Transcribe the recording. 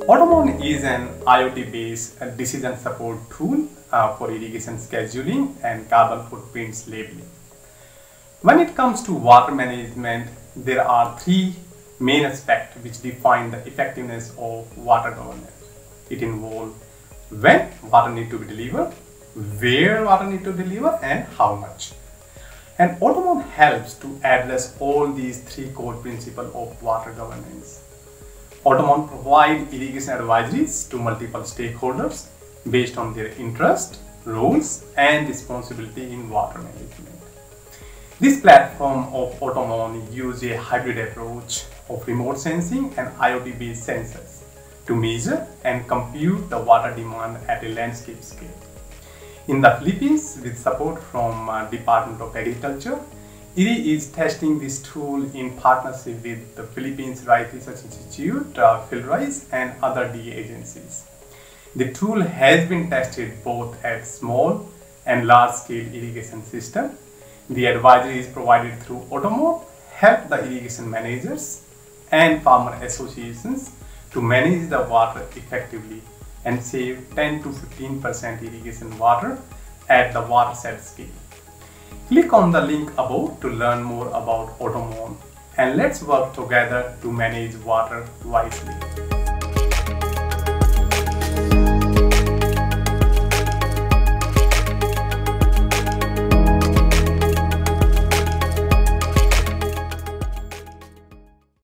Automon is an IoT-based decision support tool for irrigation scheduling and carbon footprints labeling. When it comes to water management, there are three main aspects which define the effectiveness of water governance. It involves when water need to be delivered, where water need to deliver, and how much. And Automon helps to address all these three core principles of water governance. Automon provides irrigation advisories to multiple stakeholders based on their interest, roles, and responsibility in water management. This platform of Automon uses a hybrid approach of remote sensing and IoT-based sensors to measure and compute the water demand at a landscape scale. In the Philippines, with support from Department of Agriculture, IRRI is testing this tool in partnership with the Philippines Rice Research Institute, PhilRice, and other DA agencies. The tool has been tested both at small and large-scale irrigation system. The advisory is provided through Automon, help the irrigation managers and farmer associations to manage the water effectively and save 10 to 15% irrigation water at the watershed scale. Click on the link above to learn more about Automon, and let's work together to manage water wisely.